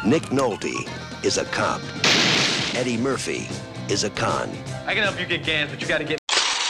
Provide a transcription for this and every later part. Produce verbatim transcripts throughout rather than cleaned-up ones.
Nick Nolte is a cop. Eddie Murphy is a con. I can help you get gas, but you gotta get.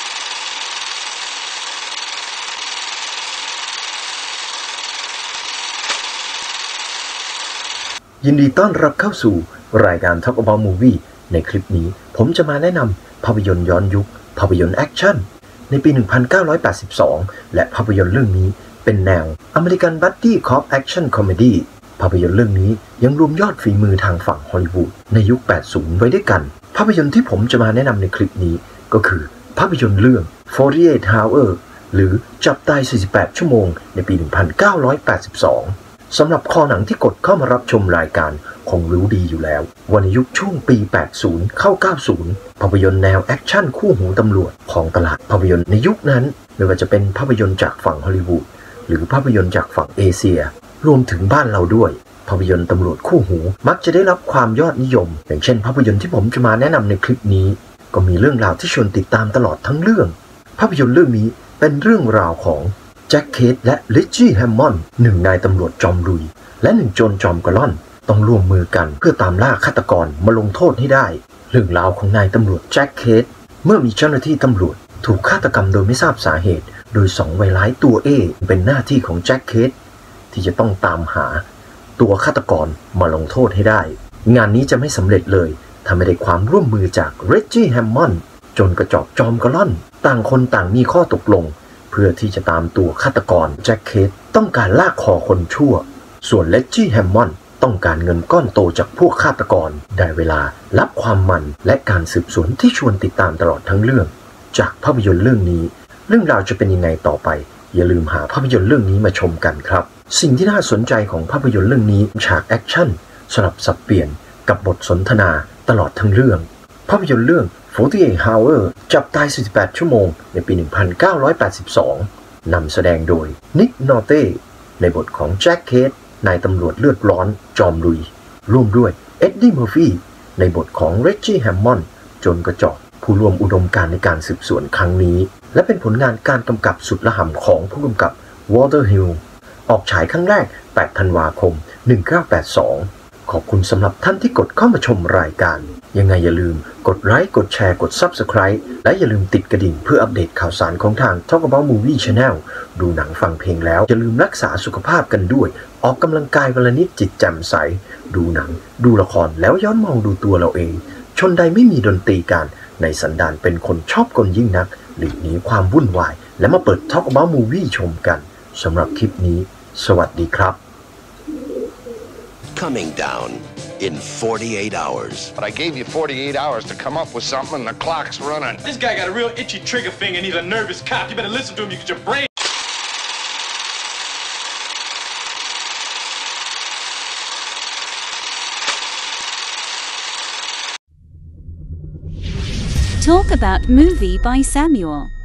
ยินดีต้อนรับเข้าสู่รายการ Talk About Movie ในคลิปนี้ผมจะมาแนะนำภาพยนตร์ย้อนยุคภาพยนตร์แอคชั่นในปี หนึ่งพันเก้าร้อยแปดสิบสอง และภาพยนตร์เรื่องนี้เป็นแนวอเมริกันบัดดี้คอปแอคชั่นคอมเมดี้ภาพยนตร์เรื่องนี้ยังรวมยอดฝีมือทางฝั่งฮอลลีวูดในยุค แปดสิบ ไว้ด้วยกันภาพยนตร์ที่ผมจะมาแนะนำในคลิปนี้ก็คือภาพยนตร์เรื่อง forty-eight hours หรือจับตาย สี่สิบแปด ชั่วโมงในปี หนึ่งพันเก้าร้อยแปดสิบสองสำหรับคอหนังที่กดเข้ามารับชมรายการคงรู้ดีอยู่แล้วว่าในยุคช่วงปี แปดสิบ เข้า เก้าสิบ ภาพยนตร์แนวแอคชั่นคู่หูตำรวจของตลาดภาพยนตร์ในยุคนั้นไม่ว่าจะเป็นภาพยนตร์จากฝั่งฮอลลีวูดหรือภาพยนตร์จากฝั่งเอเชียรวมถึงบ้านเราด้วยภาพยนตร์ตำรวจคู่หูมักจะได้รับความยอดนิยมอย่างเช่นภาพยนตร์ที่ผมจะมาแนะนำในคลิปนี้ก็มีเรื่องราวที่ชวนติดตามตลอดทั้งเรื่องภาพยนตร์เรื่องนี้เป็นเรื่องราวของแจ็คเคทและริชชี่แฮมมอนด์หนึ่งนายตำรวจจอมลุยและหนึ่งโจรจอมกระล่อนต้องร่วมมือกันเพื่อตามล่าฆาตกรมาลงโทษให้ได้เรื่องราวของนายตำรวจแจ็คเคทเมื่อมีเจ้าหน้าที่ตำรวจถูกฆาตกรรมโดยไม่ทราบสาเหตุโดยสองวัยร้ายตัวเอเป็นหน้าที่ของแจ็คเคทที่จะต้องตามหาตัวฆาตกรมาลงโทษให้ได้งานนี้จะไม่สำเร็จเลยถ้าไม่ได้ความร่วมมือจากเรจจี้แฮมมอนด์โจรกระจอกจอมกระล่อนต่างคนต่างมีข้อตกลงเพื่อที่จะตามตัวฆาตกรแจ็คเคทต้องการลากคอคนชั่วส่วนเรจจี้แฮมมอนด์ต้องการเงินก้อนโตจากพวกฆาตกรได้เวลารับความมันและการสืบสวนที่ชวนติดตามตลอดทั้งเรื่องจากภาพยนตร์เรื่องนี้เรื่องราวจะเป็นยังไงต่อไปอย่าลืมหาภาพยนตร์เรื่องนี้มาชมกันครับสิ่งที่น่าสนใจของภาพยนตร์เรื่องนี้ฉากแอคชั่นสลับสับเปลี่ยนกับบทสนทนาตลอดทั้งเรื่องภาพยนตร์เรื่องforty-eight hours จับตาย สี่สิบแปด ชั่วโมงในปี หนึ่งพันเก้าร้อยแปดสิบสอง นำแสดงโดยนิกนอเต้ในบทของแจ็คเคทนายตำรวจเลือดร้อนจอมลุยร่วมด้วยเอ็ดดี้เมอร์ฟี่ในบทของเรจจี้แฮมมอนด์โจรกระจอกผู้ร่วมอุดมการณ์ในการสืบสวนครั้งนี้และเป็นผลงานการกำกับสุดละห่ำของผู้กำกับวอเตอร์ฮิลออกฉายครั้งแรก แปด ธันวาคม หนึ่งพันเก้าร้อยแปดสิบสอง ขอบคุณสำหรับท่านที่กดเข้ามาชมรายการยังไงอย่าลืมกดไลค์กดแชร์กด ซับสไครบ์ และอย่าลืมติดกระดิ่งเพื่ออัปเดตข่าวสารของทาง Talk About Movie Channel ดูหนังฟังเพลงแล้วอย่าลืมรักษาสุขภาพกันด้วยออกกำลังกายวันละนิดจิตแจ่มใสดูหนังดูละครแล้วย้อนมองดูตัวเราเองชนใดไม่มีดนตรีการในสันดานเป็นคนชอบกลยิ่งนักหลีกหนีความวุ่นวายและมาเปิด Talk About Movie ชมกันสำหรับคลิปนี้สวัสดีครับ Coming down in forty-eight hours. But I gave you forty-eight hours to come up with something and the clock's running. This guy got a real itchy trigger finger and he's a nervous cop. You better listen to him. You get your brain. Talk About Movie by Samuel.